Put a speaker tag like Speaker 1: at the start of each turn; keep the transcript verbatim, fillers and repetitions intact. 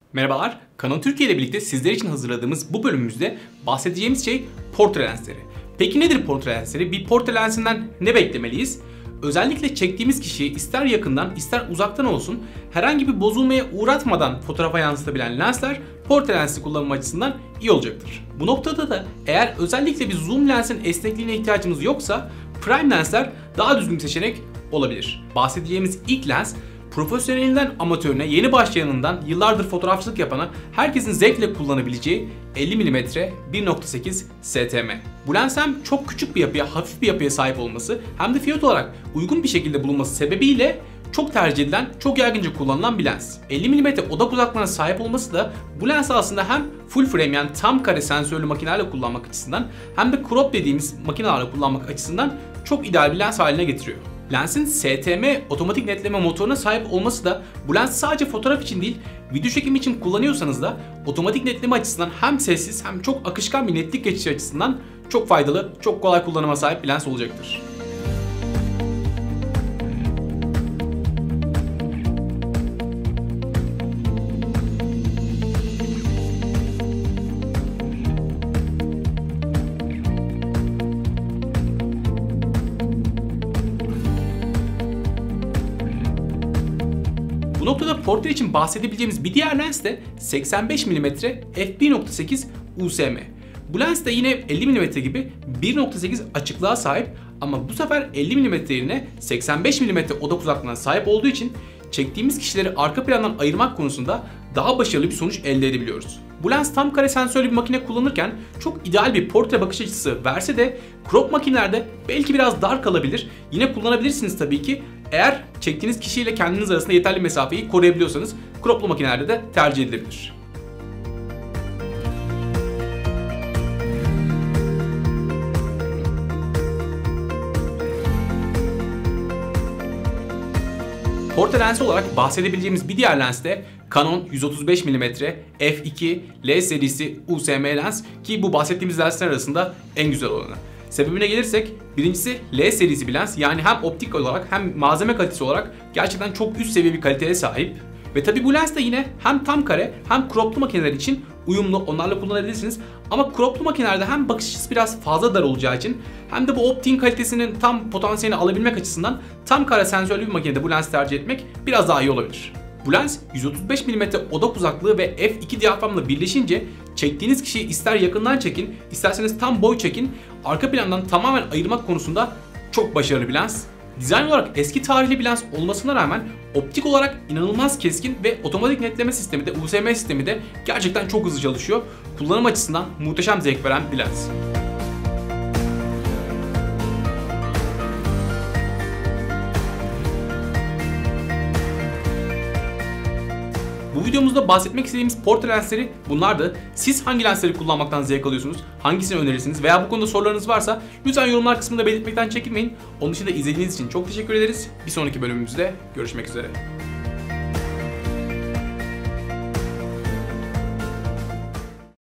Speaker 1: Merhabalar, Canon Türkiye ile birlikte sizler için hazırladığımız bu bölümümüzde bahsedeceğimiz şey portre lensleri. Peki nedir portre lensleri? Bir portre lensinden ne beklemeliyiz? Özellikle çektiğimiz kişiyi ister yakından ister uzaktan olsun herhangi bir bozulmaya uğratmadan fotoğrafa yansıtabilen lensler portre lensi kullanımı açısından iyi olacaktır. Bu noktada da eğer özellikle bir zoom lensin esnekliğine ihtiyacımız yoksa prime lensler daha düzgün bir seçenek olabilir. Bahsedeceğimiz ilk lens profesyonelinden amatörüne, yeni başlayanından yıllardır fotoğrafçılık yapana herkesin zevkle kullanabileceği elli milimetre bir nokta sekiz S T M. Bu lens hem çok küçük bir yapıya, hafif bir yapıya sahip olması hem de fiyat olarak uygun bir şekilde bulunması sebebiyle çok tercih edilen, çok yaygınca kullanılan bir lens. elli milimetre odak uzaklığına sahip olması da bu lensi aslında hem full frame yani tam kare sensörlü makinelerle kullanmak açısından hem de crop dediğimiz makinelerle kullanmak açısından çok ideal bir lens haline getiriyor. Lensin S T M otomatik netleme motoruna sahip olması da bu lens sadece fotoğraf için değil, video çekimi için kullanıyorsanız da otomatik netleme açısından hem sessiz hem çok akışkan bir netlik geçişi açısından çok faydalı, çok kolay kullanıma sahip bir lens olacaktır. Bu noktada portre için bahsedebileceğimiz bir diğer lens de seksen beş milimetre f bir nokta sekiz U S M. Bu lens de yine elli milimetre gibi bir nokta sekiz açıklığa sahip ama bu sefer elli milimetre yerine seksen beş milimetre odak uzaklığına sahip olduğu için çektiğimiz kişileri arka plandan ayırmak konusunda daha başarılı bir sonuç elde edebiliyoruz. Bu lens tam kare sensörlü bir makine kullanırken çok ideal bir portre bakış açısı verse de crop makinelerde belki biraz dar kalabilir. Yine kullanabilirsiniz tabii ki. Eğer çektiğiniz kişiyle kendiniz arasında yeterli mesafeyi koruyabiliyorsanız croplu makinelerde de tercih edilebilir. Portre lensi olarak bahsedebileceğimiz bir diğer lens de Canon yüz otuz beş milimetre f iki L serisi U S M lens ki bu bahsettiğimiz lensler arasında en güzel olanı. Sebebine gelirsek birincisi L serisi bir lens, yani hem optik olarak hem malzeme kalitesi olarak gerçekten çok üst seviye bir kaliteye sahip. Ve tabi bu lens de yine hem tam kare hem croplu makineler için uyumlu, onlarla kullanabilirsiniz. Ama croplu makinelerde hem bakış açısı biraz fazla dar olacağı için hem de bu optiğin kalitesinin tam potansiyelini alabilmek açısından tam kare sensörlü bir makinede bu lensi tercih etmek biraz daha iyi olabilir. Bu lens yüz otuz beş milimetre odak uzaklığı ve f iki diyaframla birleşince çektiğiniz kişiyi ister yakından çekin, isterseniz tam boy çekin, arka plandan tamamen ayırmak konusunda çok başarılı bir lens. Dizayn olarak eski tarihli bir lens olmasına rağmen optik olarak inanılmaz keskin ve otomatik netleme sistemi de U S M sistemi de gerçekten çok hızlı çalışıyor. Kullanım açısından muhteşem zevk veren bir lens. Bu videomuzda bahsetmek istediğimiz portre lensleri bunlardı. Siz hangi lensleri kullanmaktan zevk alıyorsunuz? Hangisini önerirsiniz? Veya bu konuda sorularınız varsa lütfen yorumlar kısmında belirtmekten çekinmeyin. Onun dışında izlediğiniz için çok teşekkür ederiz. Bir sonraki bölümümüzde görüşmek üzere.